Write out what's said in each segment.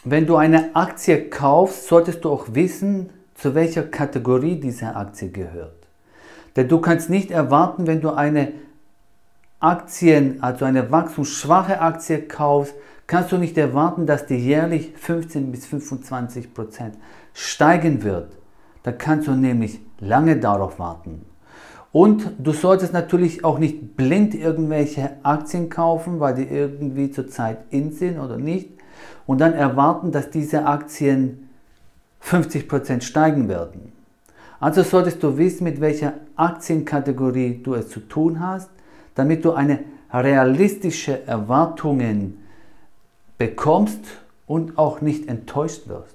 wenn du eine Aktie kaufst, solltest du auch wissen, zu welcher Kategorie diese Aktie gehört. Denn du kannst nicht erwarten, wenn du eine also eine wachstumsschwache Aktie kaufst, kannst du nicht erwarten, dass die jährlich 15 bis 25% steigen wird. Da kannst du nämlich lange darauf warten. Und du solltest natürlich auch nicht blind irgendwelche Aktien kaufen, weil die irgendwie zurzeit in sind oder nicht. Und dann erwarten, dass diese Aktien 50% steigen werden. Also solltest du wissen, mit welcher Aktienkategorie du es zu tun hast, damit du eine realistische Erwartungen bekommst und auch nicht enttäuscht wirst.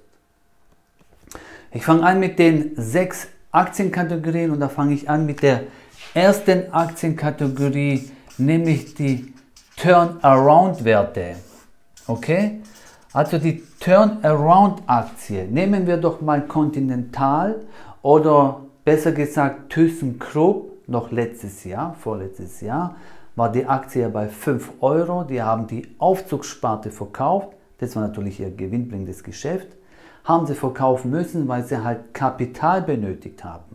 Ich fange an mit den 6 Aktienkategorien und da fange ich an mit der ersten Aktienkategorie, nämlich die Turnaround-Werte. Okay? Also die Turnaround-Aktie. Nehmen wir doch mal Continental oder besser gesagt ThyssenKrupp, noch vorletztes Jahr, war die Aktie bei 5 Euro. Die haben die Aufzugssparte verkauft. Das war natürlich ihr gewinnbringendes Geschäft. Haben sie verkaufen müssen, weil sie halt Kapital benötigt haben.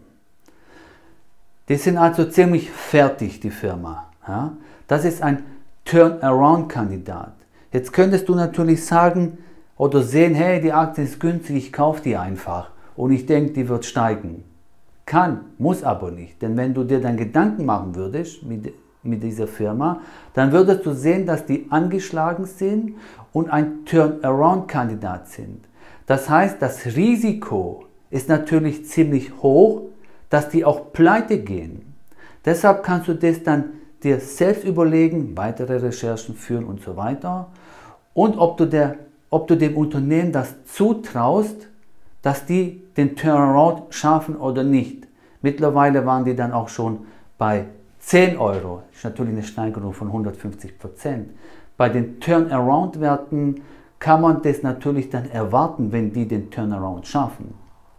Die sind also ziemlich fertig, die Firma. Ja? Das ist ein Turnaround-Kandidat. Jetzt könntest du natürlich sagen oder sehen, hey, die Aktie ist günstig, ich kaufe die einfach und ich denke, die wird steigen. Kann, muss aber nicht. Denn wenn du dir dann Gedanken machen würdest mit dieser Firma, dann würdest du sehen, dass die angeschlagen sind und ein Turnaround-Kandidat sind. Das heißt, das Risiko ist natürlich ziemlich hoch, dass die auch pleite gehen. Deshalb kannst du das dann dir selbst überlegen, weitere Recherchen führen und so weiter. Und ob du dem Unternehmen das zutraust, dass die den Turnaround schaffen oder nicht. Mittlerweile waren die dann auch schon bei 10 Euro. Das ist natürlich eine Steigerung von 150%. Bei den Turnaround-Werten kann man das natürlich dann erwarten, wenn die den Turnaround schaffen.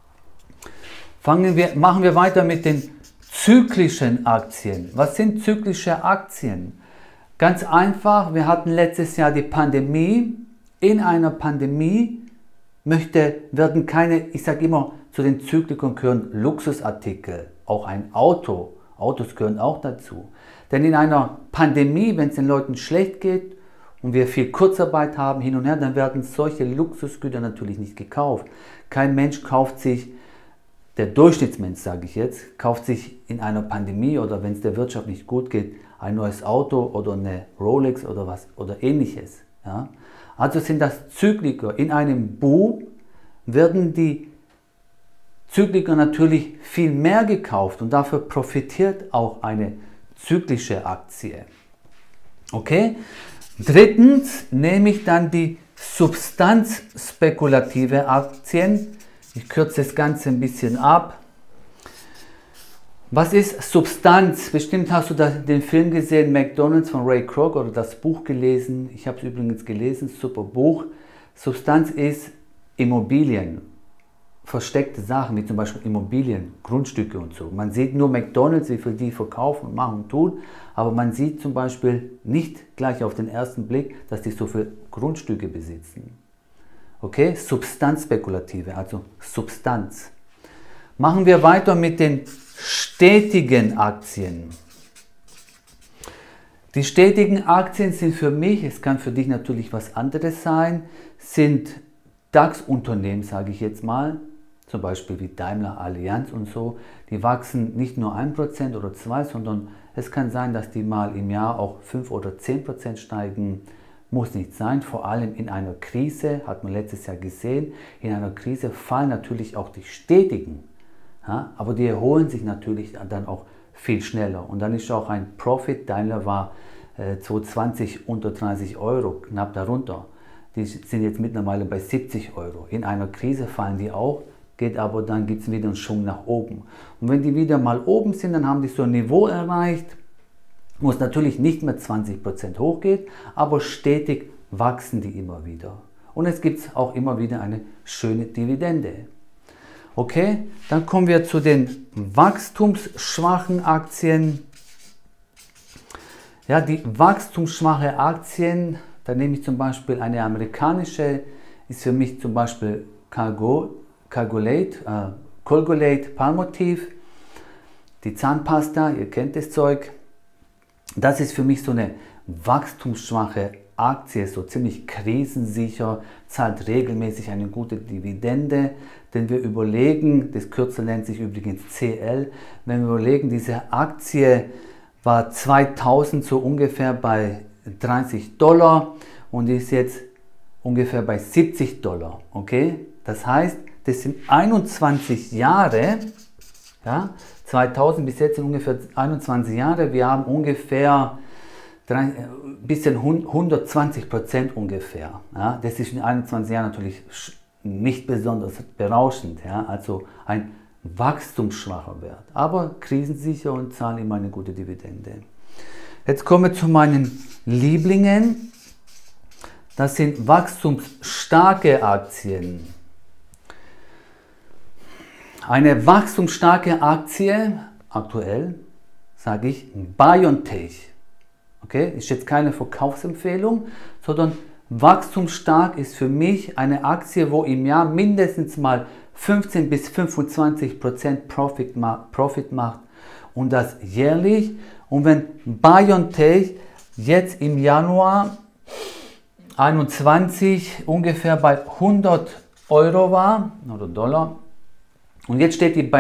Machen wir weiter mit den zyklischen Aktien. Was sind zyklische Aktien? Ganz einfach, wir hatten letztes Jahr die Pandemie. In einer Pandemie werden keine, ich sage immer, zu den Zyklikern gehören Luxusartikel, auch ein Auto. Autos gehören auch dazu. Denn in einer Pandemie, wenn es den Leuten schlecht geht, und wir viel Kurzarbeit haben, hin und her, dann werden solche Luxusgüter natürlich nicht gekauft. Kein Mensch kauft sich, der Durchschnittsmensch sage ich jetzt, kauft sich in einer Pandemie oder wenn es der Wirtschaft nicht gut geht, ein neues Auto oder eine Rolex oder was oder ähnliches. Ja? Also sind das Zykliker. In einem Boom werden die Zykliker natürlich viel mehr gekauft und dafür profitiert auch eine zyklische Aktie. Okay? Drittens nehme ich dann die substanzspekulative Aktien. Ich kürze das Ganze ein bisschen ab. Was ist Substanz? Bestimmt hast du den Film gesehen, McDonald's von Ray Kroc oder das Buch gelesen. Ich habe es übrigens gelesen, super Buch. Substanz ist Immobilien, versteckte Sachen, wie zum Beispiel Immobilien, Grundstücke und so. Man sieht nur McDonald's, wie viel die verkaufen und machen und tun, aber man sieht zum Beispiel nicht gleich auf den ersten Blick, dass die so viele Grundstücke besitzen. Okay, Substanzspekulative, also Substanz. Machen wir weiter mit den stetigen Aktien. Die stetigen Aktien sind für mich, es kann für dich natürlich was anderes sein, sind DAX-Unternehmen, sage ich jetzt mal, zum Beispiel wie Daimler, Allianz und so, die wachsen nicht nur 1% oder 2%, sondern es kann sein, dass die mal im Jahr auch 5 oder 10% steigen. Muss nicht sein, vor allem in einer Krise, hat man letztes Jahr gesehen, in einer Krise fallen natürlich auch die stetigen, ja, aber die erholen sich natürlich dann auch viel schneller. Und dann ist auch ein Profit, Daimler war 2020 unter 30 Euro, knapp darunter. Die sind jetzt mittlerweile bei 70 Euro. In einer Krise fallen die auch, geht aber dann gibt es wieder einen Schwung nach oben. Und wenn die wieder mal oben sind, dann haben die so ein Niveau erreicht, wo es natürlich nicht mehr 20% hochgeht, aber stetig wachsen die immer wieder. Und es gibt auch immer wieder eine schöne Dividende. Okay, dann kommen wir zu den wachstumsschwachen Aktien. Ja, die wachstumsschwache Aktien, da nehme ich zum Beispiel eine amerikanische ist für mich zum Beispiel Colgate, Palmolive, die Zahnpasta, ihr kennt das Zeug. Das ist für mich so eine wachstumsschwache Aktie, so ziemlich krisensicher, zahlt regelmäßig eine gute Dividende. Denn wir überlegen, das Kürzel nennt sich übrigens CL, wenn wir überlegen, diese Aktie war 2000 so ungefähr bei $30 und ist jetzt ungefähr bei $70. Okay? Das heißt, das sind 21 Jahre, ja, 2000 bis jetzt sind ungefähr 21 Jahre, wir haben ungefähr bisschen 120% ungefähr. Ja? Das ist in 21 Jahren natürlich nicht besonders berauschend, ja? Also ein wachstumsschwacher Wert, aber krisensicher und zahlen immer eine gute Dividende. Jetzt kommen wir zu meinen Lieblingen. Das sind wachstumsstarke Aktien. Eine wachstumsstarke Aktie, aktuell, sage ich BioNTech. Okay, ist jetzt keine Verkaufsempfehlung, sondern wachstumsstark ist für mich eine Aktie, wo im Jahr mindestens mal 15 bis 25% Profit macht und das jährlich. Und wenn BioNTech jetzt im Januar 21 ungefähr bei 100 Euro war oder Dollar und jetzt steht die bei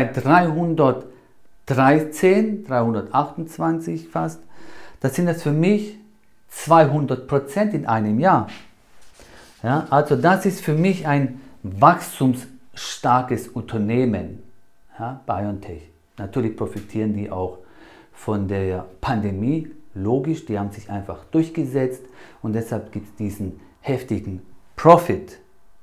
313, 328 fast, das sind das für mich 200% in einem Jahr. Ja, also das ist für mich ein wachstumsstarkes Unternehmen, ja, BioNTech. Natürlich profitieren die auch von der Pandemie, logisch, die haben sich einfach durchgesetzt und deshalb gibt es diesen heftigen Profit.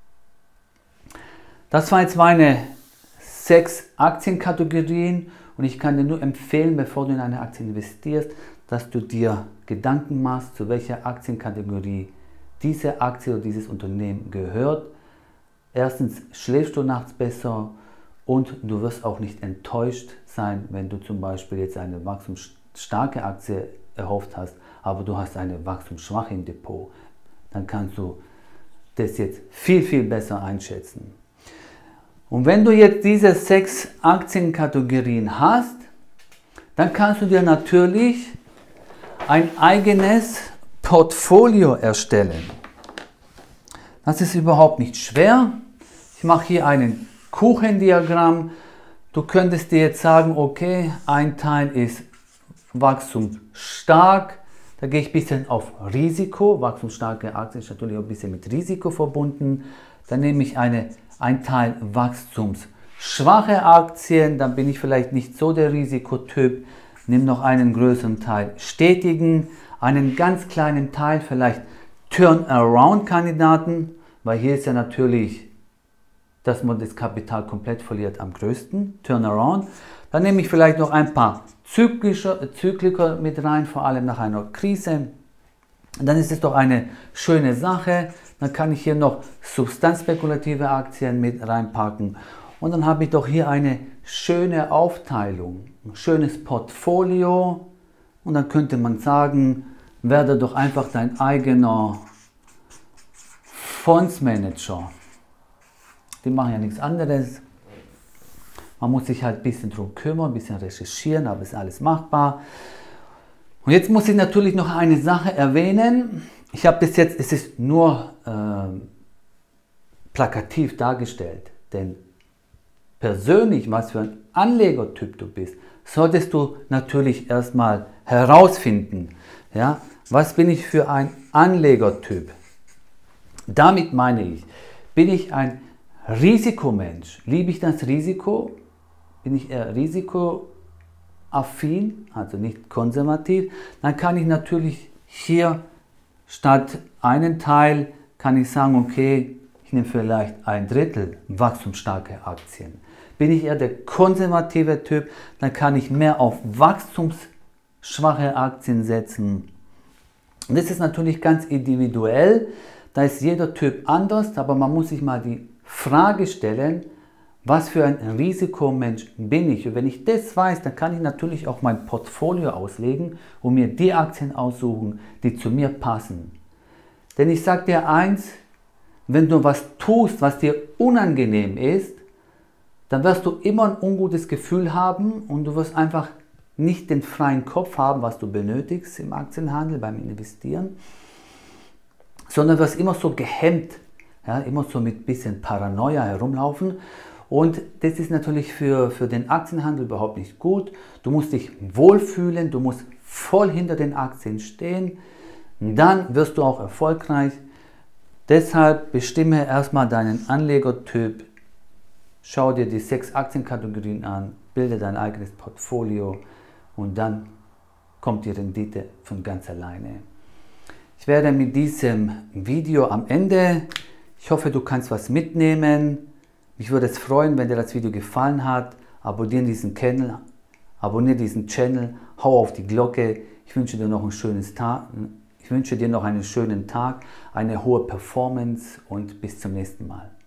Das waren jetzt meine 6 Aktienkategorien und ich kann dir nur empfehlen, bevor du in eine Aktie investierst, dass du dir Gedanken machst, zu welcher Aktienkategorie diese Aktie oder dieses Unternehmen gehört. Erstens schläfst du nachts besser und du wirst auch nicht enttäuscht sein, wenn du zum Beispiel jetzt eine wachstumsstarke Aktie erhofft hast, aber du hast eine wachstumsschwache im Depot. Dann kannst du das jetzt viel, viel besser einschätzen. Und wenn du jetzt diese 6 Aktienkategorien hast, dann kannst du dir natürlich ein eigenes Portfolio erstellen. Das ist überhaupt nicht schwer. Ich mache hier ein Kuchendiagramm. Du könntest dir jetzt sagen, okay, ein Teil ist wachstumsstark. Da gehe ich ein bisschen auf Risiko. Wachstumsstarke Aktien ist natürlich auch ein bisschen mit Risiko verbunden. Dann nehme ich ein Teil wachstumsschwache Aktien. Dann bin ich vielleicht nicht so der Risikotyp. Nimm noch einen größeren Teil stetigen, einen ganz kleinen Teil vielleicht Turnaround-Kandidaten, weil hier ist ja natürlich, dass man das Kapital komplett verliert am größten, Turnaround. Dann nehme ich vielleicht noch ein paar Zykliker mit rein, vor allem nach einer Krise. Und dann ist es doch eine schöne Sache. Dann kann ich hier noch substanzspekulative Aktien mit reinpacken. Und dann habe ich doch hier eine schöne Aufteilung, ein schönes Portfolio. Und dann könnte man sagen, werde doch einfach dein eigener Fondsmanager. Die machen ja nichts anderes. Man muss sich halt ein bisschen drum kümmern, ein bisschen recherchieren, aber ist alles machbar. Und jetzt muss ich natürlich noch eine Sache erwähnen. Ich habe das jetzt, es ist nur plakativ dargestellt, denn persönlich, was für ein Anlegertyp du bist, solltest du natürlich erstmal herausfinden. Ja, was bin ich für ein Anlegertyp? Damit meine ich, bin ich ein Risikomensch? Liebe ich das Risiko? Bin ich eher risikoaffin, also nicht konservativ? Dann kann ich natürlich hier statt einen Teil, kann ich sagen, okay, ich nehme vielleicht 1/3 wachstumsstarke Aktien. Bin ich eher der konservative Typ, dann kann ich mehr auf wachstumsschwache Aktien setzen. Und das ist natürlich ganz individuell, da ist jeder Typ anders, aber man muss sich mal die Frage stellen, was für ein Risikomensch bin ich? Und wenn ich das weiß, dann kann ich natürlich auch mein Portfolio auslegen und mir die Aktien aussuchen, die zu mir passen. Denn ich sage dir eins, wenn du was tust, was dir unangenehm ist, dann wirst du immer ein ungutes Gefühl haben und du wirst einfach nicht den freien Kopf haben, was du benötigst im Aktienhandel, beim Investieren, sondern wirst immer so gehemmt, ja, immer so mit ein bisschen Paranoia herumlaufen. Und das ist natürlich für den Aktienhandel überhaupt nicht gut. Du musst dich wohlfühlen, du musst voll hinter den Aktien stehen, dann wirst du auch erfolgreich. Deshalb bestimme erstmal deinen Anlegertyp, schau dir die 6 Aktienkategorien an, bilde dein eigenes Portfolio und dann kommt die Rendite von ganz alleine. Ich werde mit diesem Video am Ende, ich hoffe, du kannst was mitnehmen. Mich würde es freuen, wenn dir das Video gefallen hat. Abonniere diesen Channel, hau auf die Glocke. Ich wünsche dir noch einen schönen Tag, eine hohe Performance und bis zum nächsten Mal.